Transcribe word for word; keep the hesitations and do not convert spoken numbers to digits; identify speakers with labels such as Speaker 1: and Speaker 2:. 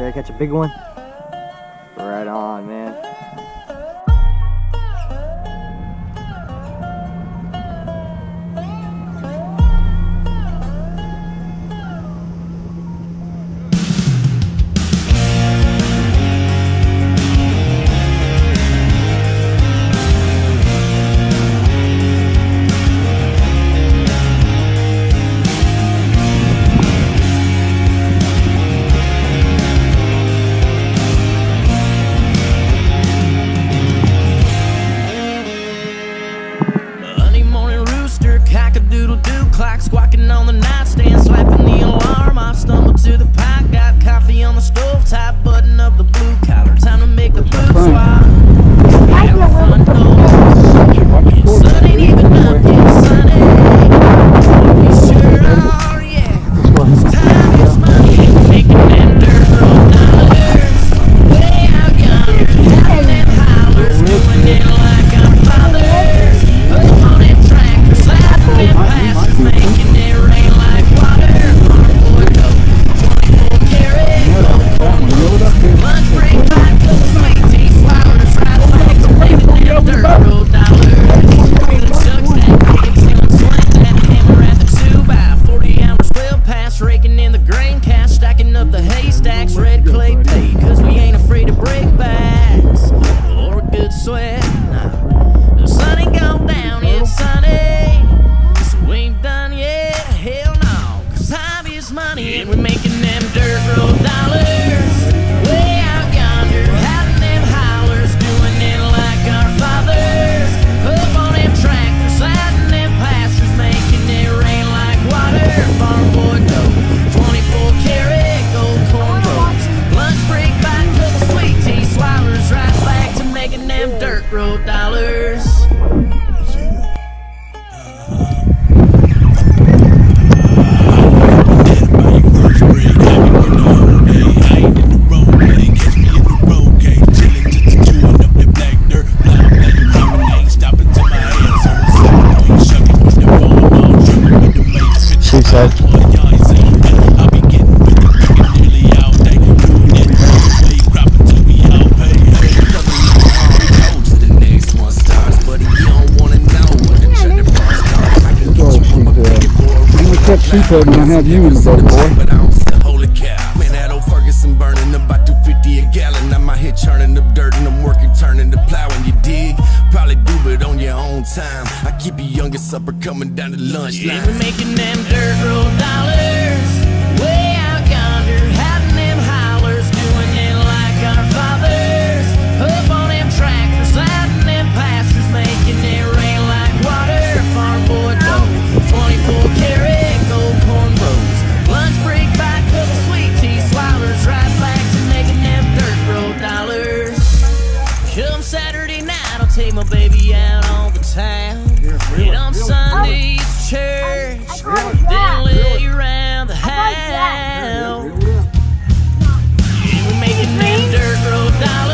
Speaker 1: ready to catch a big one? Right on, man.
Speaker 2: Cock-a-doodle-doo, clock squawking on the nightstand, slapping the alarm. I stumbled to the pot, got coffee on the stove top, button up the blue collar. Time to make the boot swap. Out the front door. The sun ain't even up yet, sunny. We sure are, yeah. It's time is money, making them dirt road dollars. Way out yonder, having them hollers, doing it like our fathers. Put them on them tractors, sliding them past, making it rain like water. Farm boy go, twenty-four karat gold corn rolls. Lunch break by, couple sweet tea swallowers, right back to making them dirt road dollars. Feeling chucks that big, feeling slant that hammer at the two by forty hours well past, raking in the grain cash, stacking up the haystacks, red clay paid, cause we ain't afraid to break backs or a good sweat. Nah, the sun ain't gone down yet, sunny, so we ain't done yet, hell no, cause time is money and we're making them dirt road dollars. Way out yonder, having them hollers, doing it like our fathers. Up on them tractors, sliding them pastures, making it rain like water. Farm boy go, twenty-four karat gold corn rolls. Lunch break by, couple sweet tea swallowers, right back to making them dirt road dollars.
Speaker 1: She said.
Speaker 3: She told me I have you in the boat, boy.
Speaker 4: Holy cow, man, that old Ferguson burning about two fifty a gallon. I'm out here churning up dirt and I'm working, turning the plow. And you dig, probably do it on your own time. I keep your youngest supper coming down to lunch line.
Speaker 2: Yeah, we're making them dirt road dollars. Way out yonder, having them hollers, doing it like our fathers. Up on them tractors, sliding them pastures, making it rain like water. Farm boy go, twenty-four karat gold corn rolls. Lunch break by, couple sweet tea swallowers, right back to making them dirt road dollars. Come Saturday night, I'll take my baby out on the town. And on Sunday it's church, then lay around the house. Yeah, we're making them dirt road dollars.